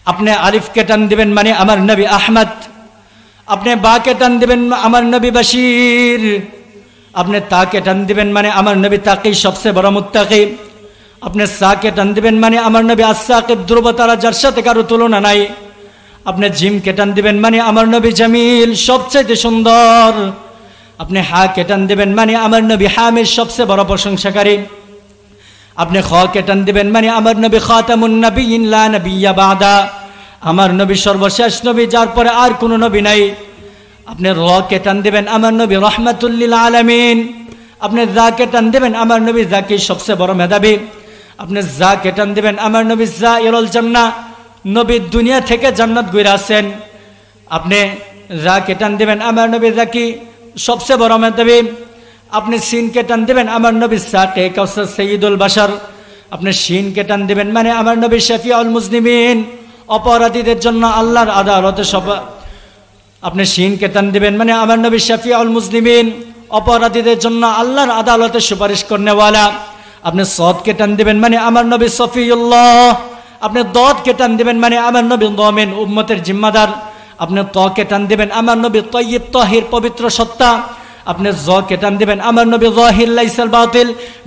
আপনি আলিফকে টান দিবেন মানে আমার নবী আহমদ, আপনি বাকে টান দিবেন আমার নবী বশির, আপনি তাকে টান দিবেন মানে আমার নবী তাকি সবচেয়ে বড় মুত্তাকি, আপনি সাকে টান দিবেন মানে আমার নবী আস-সাকিব ধ্রুব তারা যার সাথে কারো তুলনা নাই, আপনি জিমকে টান দিবেন মানে আমার নবী জামিল সবচেয়ে সুন্দর, আপনি হাকে টান দিবেন মানে আমার নবী হামিদ সবচেয়ে বড় প্রশংসাকারী, আপনি খকে টান দিবেন মানে আমার নবী খাতামুন নবিয়্যিন লা নবিয়্যা বাদা, আমার নবী সর্বশেষ নবী যার পরে আর কোনো নবী নাই, আপনি রকে টান দিবেন আমার নবী রাহমাতুল লিল আলামিন, আপনি যাকে টান দিবেন আমার নবী যাকি সবচেয়ে বড় মেধাবী, আপনি যাকে টান দিবেন আমার নবী জাইরুল জান্নাহ, নবী দুনিয়া থেকে জান্নাত ঘুরে আসেন, আপনি যাকে টান দিবেন আমার নবী যাকি সবচেয়ে বড় মেধাবী, আপনি সিনকে টান দিবেন আমার নবী সাকে কাউসার সাইয়্যিদুল বাশার, আপনি শিনকে টান দিবেন মানে আমার নবী শাফিউল মুজনিমিন, অপরাধীদের জন্য আল্লাহর আদালতে আপনি শিনকে টান দিবেন মানে আমার নবী শাফিউল মুজনিমিন, অপরাধীদের জন্য আল্লাহর আদালতে সুপারিশ করনেওয়ালা, আপনি সদকে টান দিবেন মানে আমার নবী সফিউল্লাহ, আপনি দদকে টান দিবেন মানে আমার নবী দামিন উম্মতের জিম্মাদার, আপনি তকে টান দিবেন আমার নবী তয়্যিব তাহির পবিত্র সত্তা, আপনি জকে টান দিবেন আমার নবী যাহির লাইসাল বাতিল,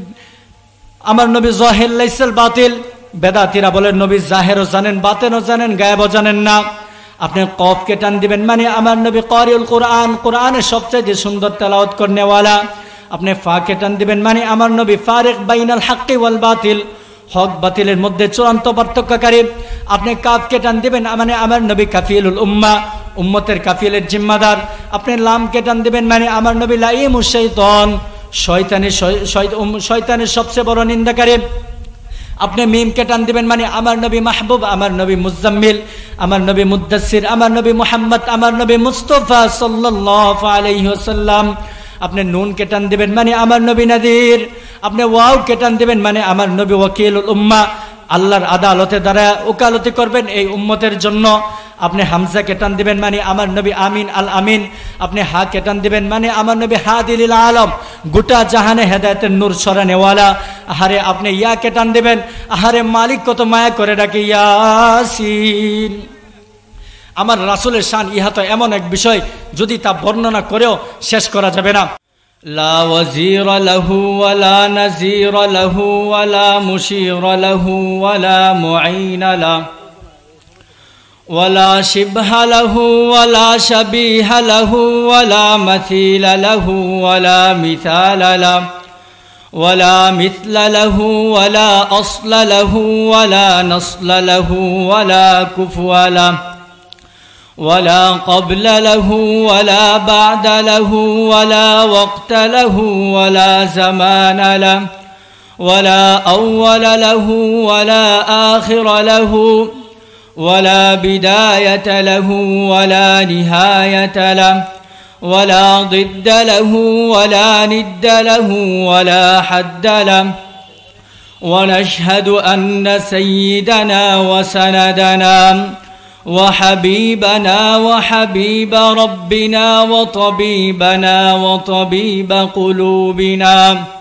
আমার নবী যাহির লাইসাল বাতিল, বেদাতীরা বলেন নবী জাহেরও জানেন বাতেনও জানেন গায়েবও জানেন না, আপনি কফকে টান দিবেন মানে আমার নবী কারিউল কুরআন, কুরআনের সবচেয়ে সুন্দর তেলাওয়াত করনেওয়ালা, আপনি ফাকে টান দিবেন মানে আমার নবী ফারিক বাইনাল হাক্কি ওয়াল বাতিল, হক বাতিলের মধ্যে চূড়ান্ত পার্থক্যকারী, আপনি কাফকে টান দিবেন মানে আমার নবী কাফিলুল উম্মাহ, উম্মতের কাফিলের জিম্মাদার, আপনি লামকে টান দিবেন মানে আমার নবী লাইমুশ শাইতান, শয়তানের সবচেয়ে বড় নিন্দাকারী, আপনি মিমকে টান দিবেন মানে আমার নবী মাহবুব, আমার নবী মুজাম্মিল, আমার নবী মুদ্দাসির, আমার নবী মুহাম্মদ, আমার নবী মুস্তাফা সাল্লাল্লাহু আলাইহি ওয়াসাল্লাম, আপনি নুনকে টান দিবেন মানে আমার নবী নাদির, আপনি ওয়াওকে টান দিবেন মানে আমার নবী ওয়াকিলুল উম্মাহ, আল্লাহর আদালতে দ্বারা ওকালতি করবেন এই উম্মতের জন্য, আপনি হামজাকে টান দিবেন মানে আমার নবী আমিন আল আমিন, আপনি হাকে টান দিবেন মানে আমার নবী হাদিল আলম, গোটা জাহানে হেদায়েতের নূর ছড়ানেওয়ালা, আহারে আপনি ইয়াকে টান দিবেন, আহারে মালিক কত মায়া করে ডাকে ইয়াসিন, আমার রাসূলের শান ইহা তো এমন এক বিষয় যদি তা বর্ণনা করেও শেষ করা যাবে না। লা ওয়াজিরা লাহু ওয়ালা নাজিরা লাহু ওয়ালা মুশিরা লাহু ওয়ালা মুঈনা লাহু ولا شبه له ولا شبيه له ولا مثيل له ولا مثال له ولا مثل له ولا أصل له ولا نصل له ولا كفو له ولا قبل له ولا بعد له ولا وقت له ولا زمان له ولا أول له ولا آخر له ولا بداية له ولا نهاية له ولا ضد له ولا ند له ولا حد له ونشهد أن سيدنا وسندنا وحبيبنا وحبيب ربنا وطبيبنا وطبيب قلوبنا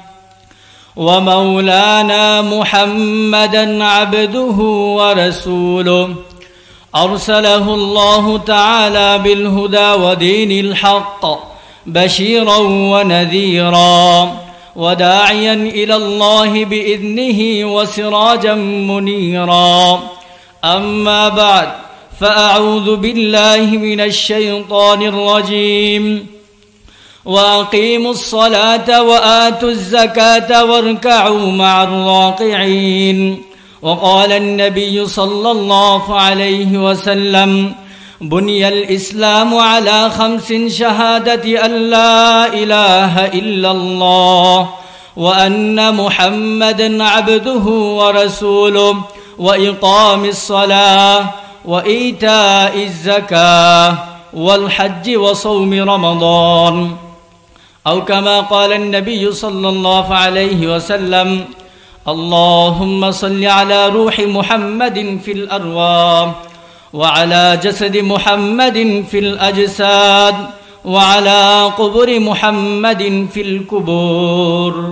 ومولانا محمدا عبده ورسوله أرسله الله تعالى بالهدى ودين الحق بشيرا ونذيرا وداعيا إلى الله بإذنه وسراجا منيرا أما بعد فأعوذ بالله من الشيطان الرجيم وأقيموا الصلاة وآتوا الزكاة واركعوا مع الراكعين وقال النبي صلى الله عليه وسلم بني الإسلام على 5 شهادة أن لا إله إلا الله وأن محمدا عبده ورسوله وإقام الصلاة وإيتاء الزكاة والحج وصوم رمضان أو كما قال النبي صلى الله عليه وسلم اللهم صل على روح محمد في الأرواح وعلى جسد محمد في الأجساد وعلى قبر محمد في القبور